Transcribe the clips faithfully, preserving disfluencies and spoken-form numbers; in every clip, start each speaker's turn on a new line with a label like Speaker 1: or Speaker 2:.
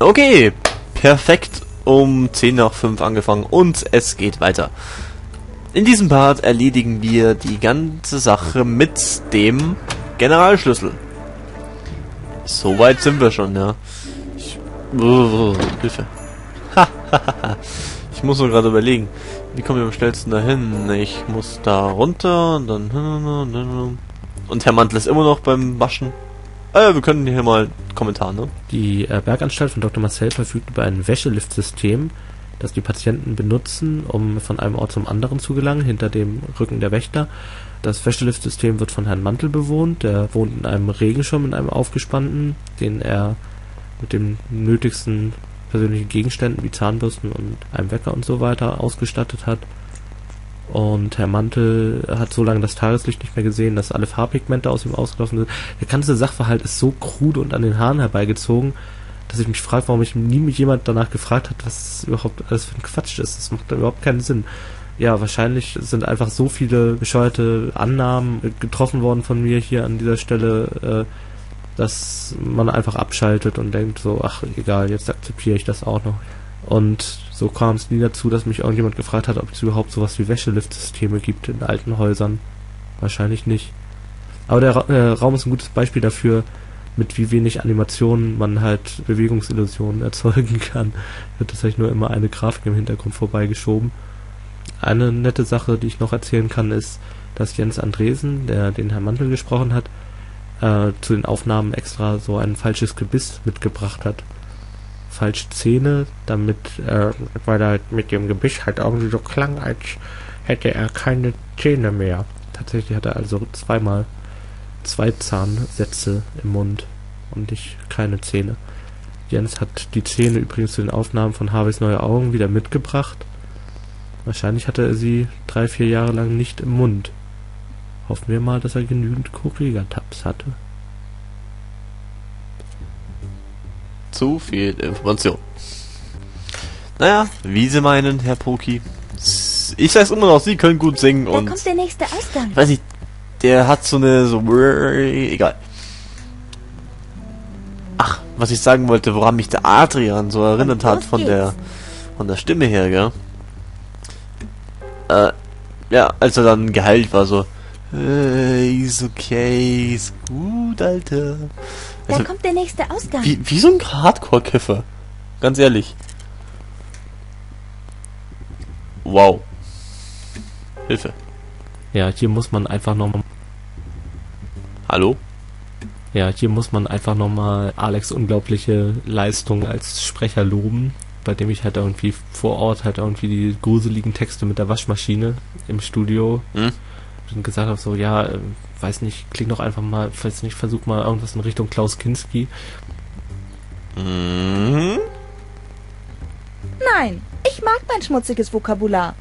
Speaker 1: Okay, perfekt, um zehn nach fünf angefangen und es geht weiter. In diesem Part erledigen wir die ganze Sache mit dem Generalschlüssel. Soweit sind wir schon, ja. Ich, uh, Hilfe. Ich muss nur gerade überlegen, wie kommen wir am schnellsten dahin? Ich muss da runter und dann... Und Herr Mantel ist immer noch beim Waschen. Äh, wir können hier mal einen Kommentar, ne?
Speaker 2: Die äh, Berganstalt von Doktor Marcel verfügt über ein Wäscheliftsystem, das die Patienten benutzen, um von einem Ort zum anderen zu gelangen, hinter dem Rücken der Wächter. Das Wäscheliftsystem wird von Herrn Mantel bewohnt. Der wohnt in einem Regenschirm, in einem aufgespannten, den er mit den nötigsten persönlichen Gegenständen wie Zahnbürsten und einem Wecker und so weiter ausgestattet hat. Und Herr Mantel hat so lange das Tageslicht nicht mehr gesehen, dass alle Farbpigmente aus ihm ausgelaufen sind. Der ganze Sachverhalt ist so krude und an den Haaren herbeigezogen, dass ich mich frage, warum mich nie jemand danach gefragt hat, was überhaupt alles für ein Quatsch ist. Das macht überhaupt keinen Sinn. Ja, wahrscheinlich sind einfach so viele bescheuerte Annahmen getroffen worden von mir hier an dieser Stelle, äh, dass man einfach abschaltet und denkt so, ach egal, jetzt akzeptiere ich das auch noch. Und so kam es nie dazu, dass mich irgendjemand gefragt hat, ob es überhaupt sowas wie Wäscheliftsysteme gibt in alten Häusern. Wahrscheinlich nicht. Aber der Ra äh, Raum ist ein gutes Beispiel dafür, mit wie wenig Animationen man halt Bewegungsillusionen erzeugen kann. Wird tatsächlich nur immer eine Grafik im Hintergrund vorbeigeschoben. Eine nette Sache, die ich noch erzählen kann, ist, dass Jens Andresen, der den Herrn Mantel gesprochen hat, äh, zu den Aufnahmen extra so ein falsches Gebiss mitgebracht hat. Falsche Zähne, damit, äh, weil er halt mit dem Gebiss halt irgendwie so klang, als hätte er keine Zähne mehr. Tatsächlich hat er also zweimal zwei Zahnsätze im Mund und nicht keine Zähne. Jens hat die Zähne übrigens zu den Aufnahmen von Harveys neue Augen wieder mitgebracht. Wahrscheinlich hatte er sie drei, vier Jahre lang nicht im Mund. Hoffen wir mal, dass er genügend Correga-Tabs hatte.
Speaker 1: Zu viel Information. Naja, wie Sie meinen, Herr Poki. Ich sag's immer noch, Sie können gut singen und...
Speaker 3: Da kommt der nächste Ausgang.
Speaker 1: Ich weiß nicht, der hat so eine... so egal. Ach, was ich sagen wollte, woran mich der Adrian so erinnert hat von der... von der Stimme her, gell? Äh, ja, als er dann geheilt war, so... Äh, ist okay, ist gut, Alter.
Speaker 3: Da
Speaker 1: Also,
Speaker 3: kommt der nächste Ausgang.
Speaker 1: Wie, wie so ein Hardcore-Kiffer. Ganz ehrlich. Wow. Hilfe.
Speaker 2: Ja, hier muss man einfach nochmal...
Speaker 1: Hallo?
Speaker 2: Ja, hier muss man einfach nochmal Alex' unglaubliche Leistung als Sprecher loben, bei dem ich halt irgendwie vor Ort halt irgendwie die gruseligen Texte mit der Waschmaschine im Studio
Speaker 1: Hm?
Speaker 2: und gesagt habe, so, ja, äh, weiß nicht, kling doch einfach mal, weiß nicht, versuch mal irgendwas in Richtung Klaus Kinski.
Speaker 1: Mhm.
Speaker 3: Nein, ich mag mein schmutziges Vokabular.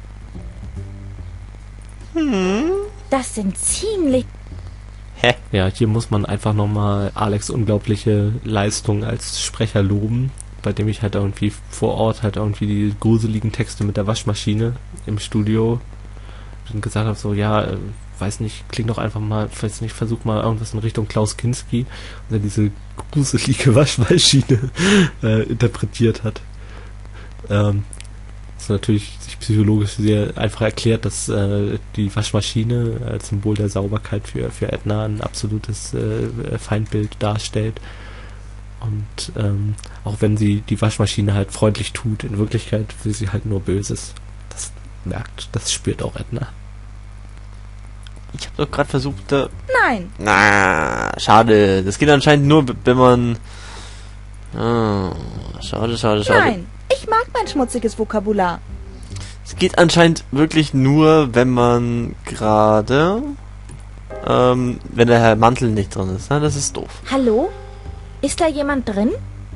Speaker 1: Hm.
Speaker 3: Das sind ziemlich...
Speaker 1: Hä?
Speaker 2: Ja, hier muss man einfach nochmal Alex' unglaubliche Leistung als Sprecher loben, bei dem ich halt irgendwie vor Ort halt irgendwie die gruseligen Texte mit der Waschmaschine im Studio und gesagt habe, so, ja, äh, weiß nicht, kling doch einfach mal, weiß nicht, versuch mal irgendwas in Richtung Klaus Kinski und dann diese gruselige Waschmaschine äh, interpretiert hat. Ähm, das ist natürlich sich psychologisch sehr einfach erklärt, dass äh, die Waschmaschine als Symbol der Sauberkeit für, für Edna ein absolutes äh, Feindbild darstellt. Und ähm, auch wenn sie die Waschmaschine halt freundlich tut, in Wirklichkeit will sie halt nur Böses. Das merkt, das spürt auch Edna.
Speaker 1: Ich habe doch gerade versucht, da...
Speaker 3: Nein.
Speaker 1: Na, schade. Das geht anscheinend nur, wenn man... Ah, schade, schade, schade.
Speaker 3: Nein, ich mag mein schmutziges Vokabular.
Speaker 1: Es geht anscheinend wirklich nur, wenn man gerade... Ähm, wenn der Herr Mantel nicht drin ist. Na, das ist doof.
Speaker 3: Hallo? Ist da jemand drin?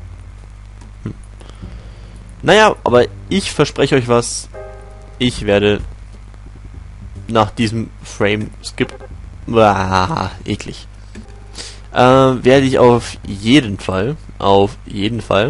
Speaker 1: Naja, aber ich verspreche euch was. Ich werde nach diesem Frame-Skip... Ah, eklig. Äh, werde ich auf jeden Fall, auf jeden Fall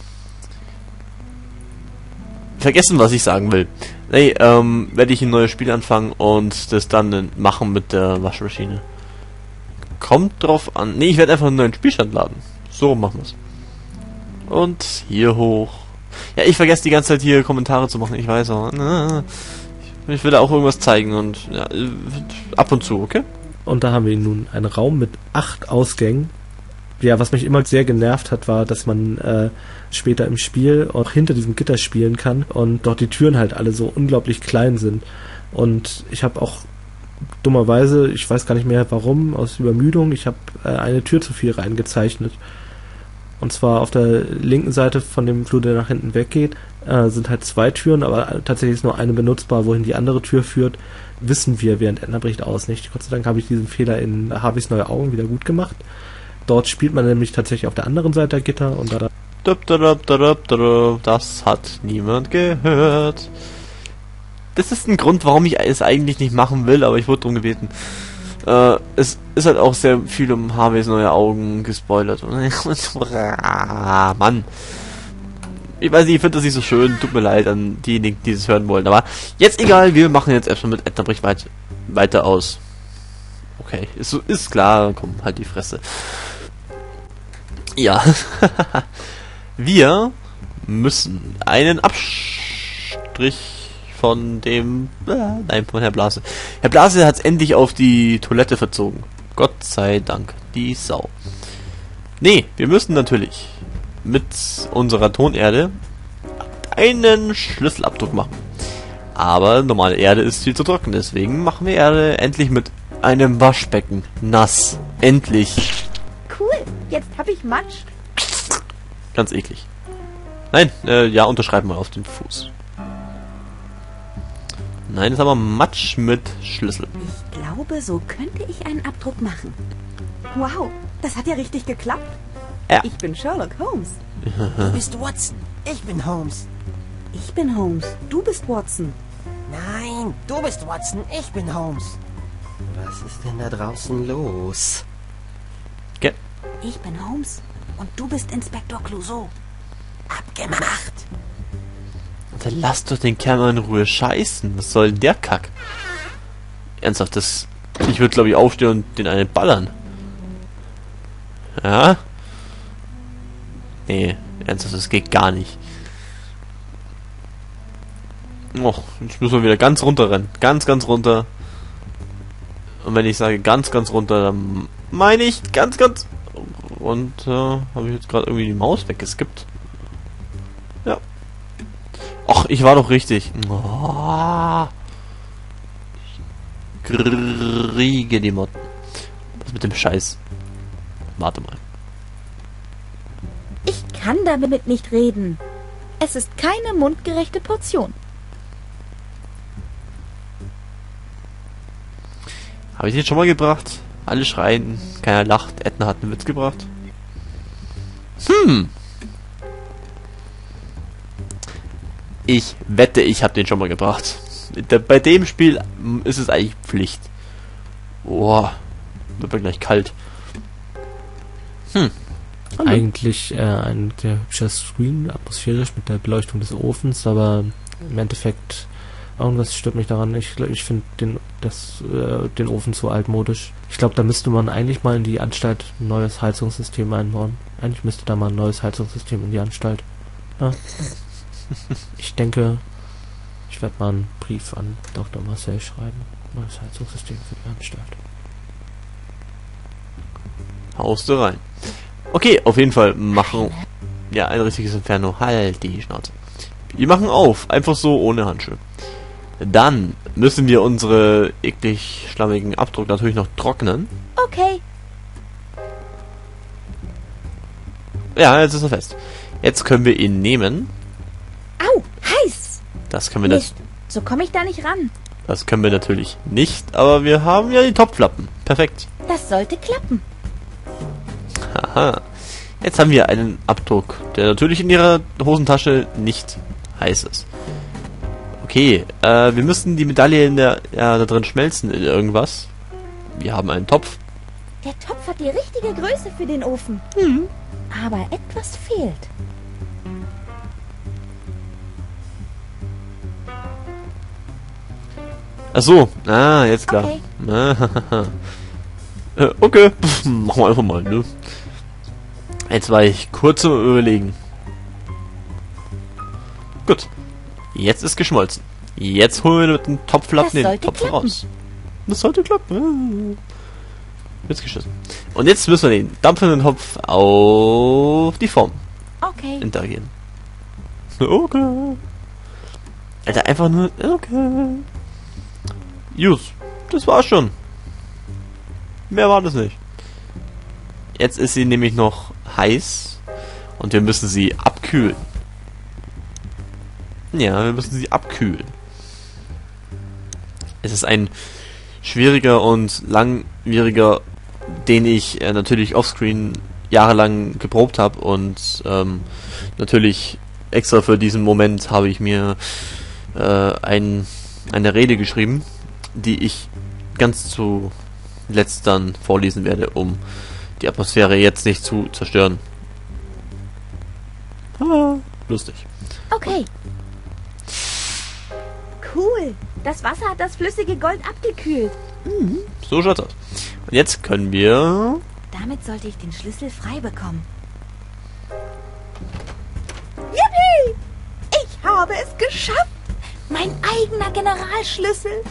Speaker 1: vergessen, was ich sagen will. Nee, ähm, werde ich ein neues Spiel anfangen und das dann machen mit der Waschmaschine. Kommt drauf an. Nee, ich werde einfach einen neuen Spielstand laden. So machen wir's. Und hier hoch. Ja, ich vergesse die ganze Zeit hier Kommentare zu machen, ich weiß auch. Ich will da auch irgendwas zeigen und ja, ab und zu, okay?
Speaker 2: Und da haben wir nun einen Raum mit acht Ausgängen. Ja, was mich immer sehr genervt hat, war, dass man äh, später im Spiel auch hinter diesem Gitter spielen kann und dort die Türen halt alle so unglaublich klein sind. Und ich habe auch dummerweise, ich weiß gar nicht mehr warum, aus Übermüdung, ich habe äh, eine Tür zu viel reingezeichnet. Und zwar auf der linken Seite von dem Flur, der nach hinten weggeht, äh, sind halt zwei Türen, aber tatsächlich ist nur eine benutzbar, wohin die andere Tür führt, wissen wir während Endnerbericht aus nicht. Gott sei Dank habe ich diesen Fehler in Harveys neue Augen wieder gut gemacht. Dort spielt man nämlich tatsächlich auf der anderen Seite der Gitter und da...
Speaker 1: Das hat niemand gehört. Das ist ein Grund, warum ich es eigentlich nicht machen will, aber ich wurde darum gebeten. Äh, es ist halt auch sehr viel um Harveys neue Augen gespoilert. Mann. Ich weiß nicht, ich finde das nicht so schön. Tut mir leid an diejenigen, die es hören wollen. Aber jetzt egal, wir machen jetzt erstmal mit Endnerbrich weit, weiter aus. Okay, ist, ist klar, komm, halt die Fresse. Ja. Wir müssen einen Abstrich von dem... Äh, nein, von Herr Blase. Herr Blase hat es endlich auf die Toilette verzogen. Gott sei Dank. Die Sau. Nee, wir müssen natürlich mit unserer Tonerde einen Schlüsselabdruck machen. Aber normale Erde ist viel zu trocken, deswegen machen wir Erde endlich mit einem Waschbecken. Nass. Endlich.
Speaker 3: Cool, jetzt habe ich Matsch.
Speaker 1: Ganz eklig. Nein, äh, ja, unterschreib mal auf den Fuß. Nein, das ist aber Matsch mit Schlüssel.
Speaker 4: Ich glaube, so könnte ich einen Abdruck machen. Wow, das hat ja richtig geklappt.
Speaker 1: Ja.
Speaker 4: Ich bin Sherlock Holmes.
Speaker 5: Du bist Watson. Ich bin Holmes.
Speaker 4: Ich bin Holmes. Du bist Watson.
Speaker 5: Nein, du bist Watson. Ich bin Holmes.
Speaker 6: Was ist denn da draußen los?
Speaker 1: Ge
Speaker 4: Ich bin Holmes. Und du bist Inspektor Clouseau.
Speaker 5: Abgemacht.
Speaker 1: Dann lass doch den Kerl mal in Ruhe scheißen. Was soll denn der Kack? Ernsthaft, das... Ich würde, glaube ich, aufstehen und den einen ballern. Ja? Nee, ernsthaft, das geht gar nicht. Och, jetzt müssen wir wieder ganz runter rennen. Ganz, ganz runter. Und wenn ich sage ganz, ganz runter, dann meine ich ganz, ganz... Und äh, habe ich jetzt gerade irgendwie die Maus weggeskippt. Ja. Ach, ich war doch richtig. Oh. Ich kriege die Motten. Was mit dem Scheiß? Warte mal.
Speaker 3: Ich kann damit nicht reden. Es ist keine mundgerechte Portion.
Speaker 1: Habe ich den schon mal gebracht? Alle schreien, keiner lacht, Edna hat einen Witz gebracht. Hm. Ich wette, ich habe den schon mal gebracht. Bei dem Spiel ist es eigentlich Pflicht. Boah, wird mir gleich kalt. Hm. Hallo.
Speaker 2: Eigentlich äh, ein sehr hübscher Screen, atmosphärisch mit der Beleuchtung des Ofens, aber im Endeffekt irgendwas stört mich daran. Ich, ich finde den, das, äh, den Ofen zu altmodisch. Ich glaube, da müsste man eigentlich mal in die Anstalt ein neues Heizungssystem einbauen. Eigentlich müsste da mal ein neues Heizungssystem in die Anstalt. Ja. Ich denke, ich werde mal einen Brief an Doktor Marcel schreiben. Neues Heizungssystem für die Anstalt.
Speaker 1: Haust du rein. Okay, auf jeden Fall machen... Ja, ein richtiges Inferno. Halt die Schnauze. Wir machen auf. Einfach so, ohne Handschuhe. Dann müssen wir unsere eklig schlammigen Abdruck natürlich noch trocknen.
Speaker 3: Okay.
Speaker 1: Ja, jetzt ist er fest. Jetzt können wir ihn nehmen.
Speaker 3: Au, heiß.
Speaker 1: Das können wir das,
Speaker 3: Mist, so komme ich da nicht ran.
Speaker 1: das können wir natürlich nicht, aber wir haben ja die Topflappen. Perfekt.
Speaker 3: Das sollte klappen.
Speaker 1: Haha. Jetzt haben wir einen Abdruck, der natürlich in ihrer Hosentasche nicht heiß ist. Okay, äh, wir müssen die Medaille in der, ja, da drin schmelzen in irgendwas. Wir haben einen Topf.
Speaker 3: Der Topf hat die richtige Größe für den Ofen.
Speaker 1: Hm.
Speaker 3: Aber etwas fehlt.
Speaker 1: Ach so, ah, jetzt klar.
Speaker 3: Okay.
Speaker 1: Äh, okay, machen wir einfach mal, ne? Jetzt war ich kurz zum Überlegen. Gut. Jetzt ist geschmolzen. Jetzt holen wir mit dem Topflappen den
Speaker 3: sollte
Speaker 1: Topf
Speaker 3: klappen.
Speaker 1: raus. Das sollte klappen. Jetzt geschissen. Und jetzt müssen wir den dampfenden Topf auf die Form
Speaker 3: Okay.
Speaker 1: interagieren. Okay. Alter, einfach nur... Okay. Jus, das war's schon. Mehr war das nicht. Jetzt ist sie nämlich noch heiß und wir müssen sie abkühlen. Ja, wir müssen sie abkühlen. Es ist ein schwieriger und langwieriger, den ich äh, natürlich offscreen jahrelang geprobt habe und ähm, natürlich extra für diesen Moment habe ich mir äh, ein, eine Rede geschrieben, die ich ganz zuletzt dann vorlesen werde, um die Atmosphäre jetzt nicht zu zerstören. Ah, lustig.
Speaker 3: Okay. Cool. Das Wasser hat das flüssige Gold abgekühlt.
Speaker 1: So schaut's aus. Und jetzt können wir...
Speaker 4: Damit sollte ich den Schlüssel frei bekommen.
Speaker 3: Yippie! Ich habe es geschafft. Mein eigener Generalschlüssel.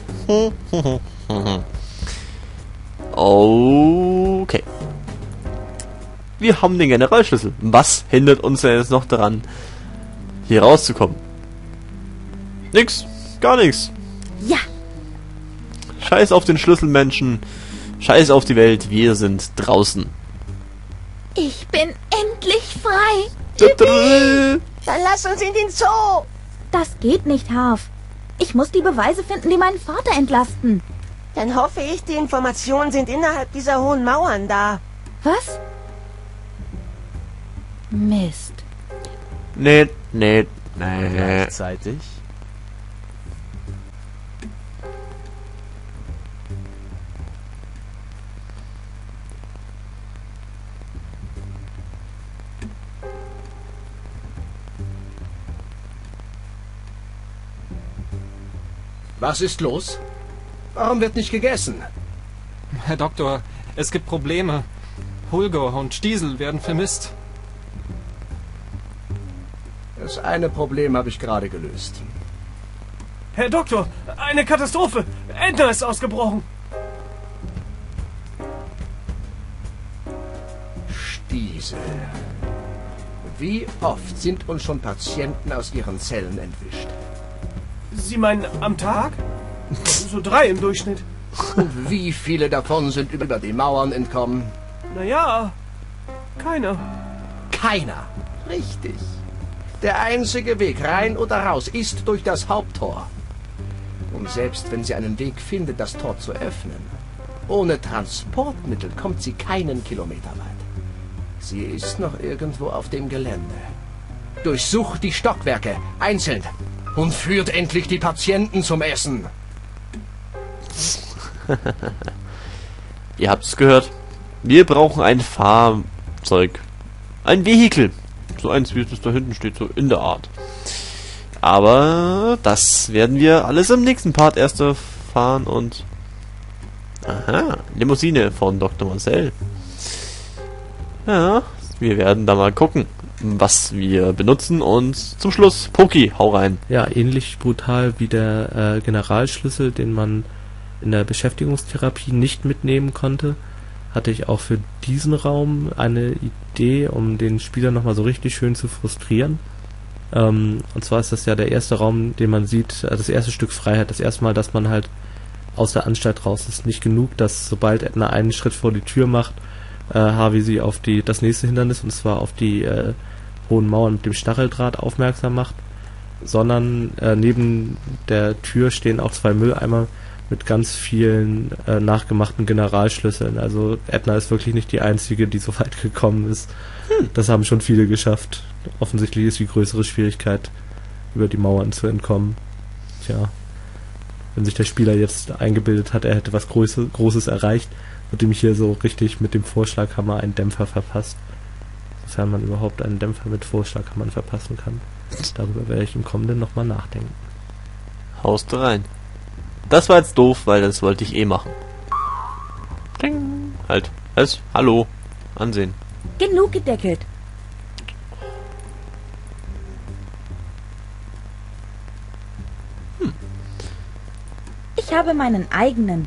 Speaker 1: Okay. Wir haben den Generalschlüssel. Was hindert uns denn jetzt noch daran, hier rauszukommen? Nix. Gar nichts.
Speaker 3: Ja.
Speaker 1: Scheiß auf den Schlüsselmenschen. Scheiß auf die Welt. Wir sind draußen.
Speaker 3: Ich bin endlich frei.
Speaker 5: Dann lass uns in den Zoo.
Speaker 3: Das geht nicht, Harf. Ich muss die Beweise finden, die meinen Vater entlasten.
Speaker 5: Dann hoffe ich, die Informationen sind innerhalb dieser hohen Mauern da.
Speaker 3: Was? Mist.
Speaker 1: Nee, nee, nee.
Speaker 7: Gleichzeitig.
Speaker 8: Was ist los? Warum wird nicht gegessen?
Speaker 9: Herr Doktor, es gibt Probleme. Hulgo und Stiesel werden vermisst.
Speaker 8: Das eine Problem habe ich gerade gelöst.
Speaker 9: Herr Doktor, eine Katastrophe! Edna ist ausgebrochen!
Speaker 8: Stiesel. Wie oft sind uns schon Patienten aus ihren Zellen entwischt?
Speaker 9: Sie meinen am Tag? So drei im Durchschnitt.
Speaker 8: Und wie viele davon sind über die Mauern entkommen?
Speaker 9: Naja, keiner.
Speaker 8: Keiner. Richtig. Der einzige Weg rein oder raus ist durch das Haupttor. Und selbst wenn sie einen Weg findet, das Tor zu öffnen, ohne Transportmittel kommt sie keinen Kilometer weit. Sie ist noch irgendwo auf dem Gelände. Durchsucht die Stockwerke einzeln und führt endlich die Patienten zum Essen.
Speaker 1: Ihr habt es gehört. Wir brauchen ein Fahrzeug. Ein Vehikel. So eins, wie es da hinten steht, so in der Art. Aber das werden wir alles im nächsten Part erst erfahren und... Aha, Limousine von Doktor Marcel. Ja, wir werden da mal gucken, was wir benutzen und zum Schluss, Poki, hau rein.
Speaker 2: Ja, ähnlich brutal wie der äh, Generalschlüssel, den man in der Beschäftigungstherapie nicht mitnehmen konnte, hatte ich auch für diesen Raum eine Idee, um den Spieler nochmal so richtig schön zu frustrieren. Ähm, und zwar ist das ja der erste Raum, den man sieht, äh, das erste Stück Freiheit, das erste Mal, dass man halt aus der Anstalt raus ist. Nicht genug, dass sobald Edna einen Schritt vor die Tür macht, äh, Harvey sie auf die das nächste Hindernis, und zwar auf die äh, hohen Mauern mit dem Stacheldraht aufmerksam macht, sondern äh, neben der Tür stehen auch zwei Mülleimer mit ganz vielen äh, nachgemachten Generalschlüsseln. Also Edna ist wirklich nicht die einzige, die so weit gekommen ist. Hm. Das haben schon viele geschafft. Offensichtlich ist die größere Schwierigkeit, über die Mauern zu entkommen. Tja, wenn sich der Spieler jetzt eingebildet hat, er hätte was Große, Großes erreicht, wird ihm hier so richtig mit dem Vorschlaghammer einen Dämpfer verpasst. Sofern man überhaupt einen Dämpfer mit Vorschlaghammern verpassen kann. Darüber werde ich im Kommenden nochmal nachdenken.
Speaker 1: Haust du rein. Das war jetzt doof, weil das wollte ich eh machen. Ding. Halt. Was? Hallo. Ansehen.
Speaker 3: Genug gedeckelt. Ich habe meinen eigenen.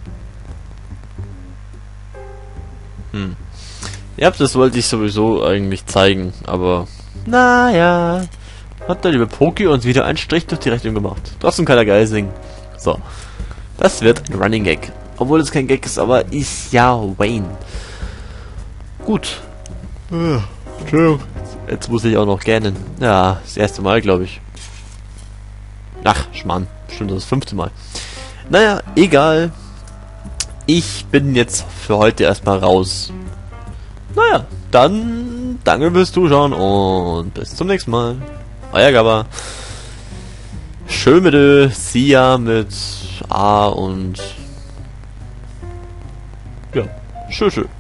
Speaker 1: Hm. Ja, das wollte ich sowieso eigentlich zeigen, aber naja, hat der liebe Poki uns wieder einen Strich durch die Rechnung gemacht. Trotzdem kann er geil singen. So, das wird ein Running Gag. Obwohl es kein Gag ist, aber ist ja Wayne. Gut. Ja, Entschuldigung. Jetzt muss ich auch noch gähnen. Ja, das erste Mal, glaube ich. Ach, Schmarrn. Bestimmt das fünfte Mal. Naja, egal. Ich bin jetzt für heute erstmal raus. Naja, dann danke fürs Zuschauen und bis zum nächsten Mal. Euer Gabba. Schön mit Ö, Sia mit A und ja, schön, schön.